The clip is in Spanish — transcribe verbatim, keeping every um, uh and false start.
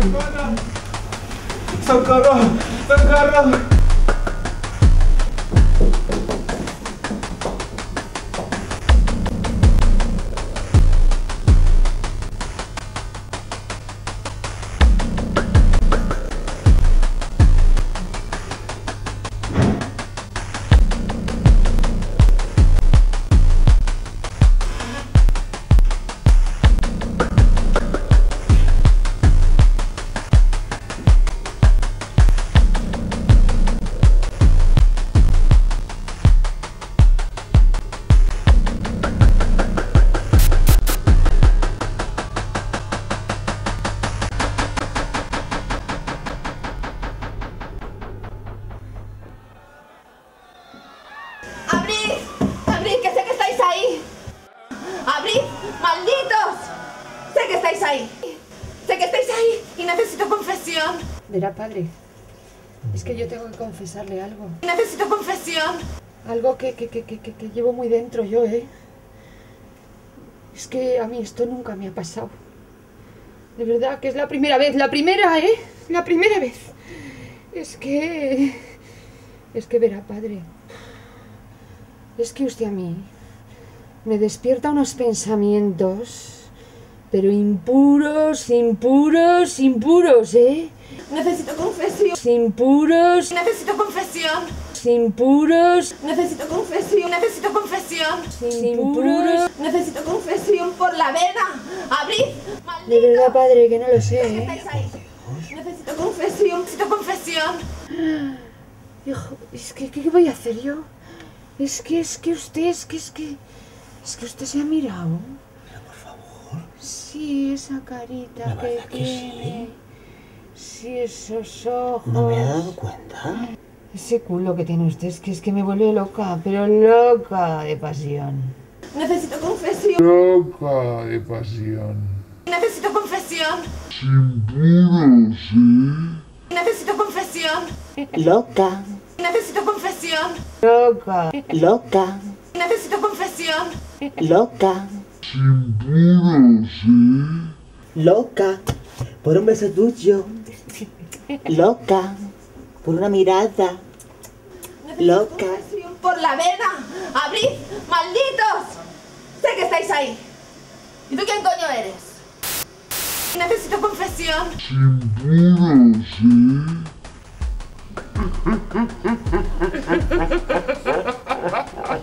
¡Socorro! ¡Socorro! ¡Abrid! ¡Abrid, que sé que estáis ahí! ¡Abrid, malditos! ¡Sé que estáis ahí! ¡Sé que estáis ahí! Y necesito confesión. Verá, padre, es que yo tengo que confesarle algo. Necesito confesión. Algo que, que, que, que, que llevo muy dentro yo, ¿eh? Es que a mí esto nunca me ha pasado. De verdad que es la primera vez, la primera, ¿eh? La primera vez. Es que... Es que verá, padre. Es que usted a mí me despierta unos pensamientos, pero impuros, impuros, impuros, ¿eh? Necesito confesión. Impuros, Necesito confesión. impuros, Necesito confesión. Necesito confesión. impuros. Necesito confesión por la vena. ¡Abrid! De ¡Malditos! verdad, padre, que no lo sé, ¿Sé que ¿eh? estáis ahí? Necesito confesión. Necesito confesión. Hijo, es que, ¿qué voy a hacer yo? Es que, es que usted, es que, es que... Es que usted se ha mirado. Pero por favor. Sí, esa carita ¿La que verdad que tiene. Sí, esos ojos. ¿No me he dado cuenta? Ese culo que tiene usted, es que, es que me vuelve loca, pero loca de pasión. Necesito confesión. Loca de pasión. Necesito confesión. Impuros, ¿eh? Necesito confesión. Loca, Necesito confesión. Loca. loca, Necesito confesión. loca, Impuros, ¿eh? loca, por un beso tuyo, loca, por una mirada, Necesito loca. confesión por la vena. ¡Abrid! ¡Malditos! Sé que estáis ahí. ¿Y tú quién coño eres? Necesito confesión. Impuros, ¿eh?